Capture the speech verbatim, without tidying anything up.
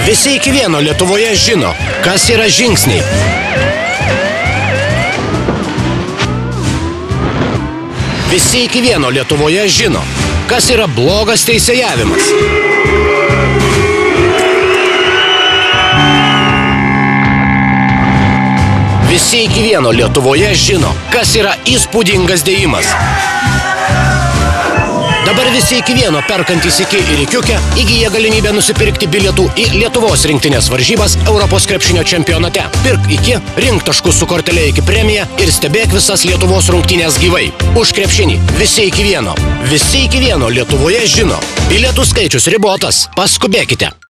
Visi iki vieno Lietuvoje žino, kas yra žingsniai. Visi iki vieno Lietuvoje žino, kas yra blogas teisėjavimas. Visi iki vieno Lietuvoje žino, kas yra įspūdingas dėjimas. Dabar visi iki vieno perkantys iki ir ikiukę įgyja galimybę nusipirkti bilietų į Lietuvos rinktinės varžybas Europos krepšinio čempionate. Pirk iki, rink taškus su kortele iki premiją ir stebėk visas Lietuvos rungtynės gyvai. Už krepšinį visi iki vieno. Visi iki vieno Lietuvoje žino. Bilietų skaičius ribotas. Paskubėkite.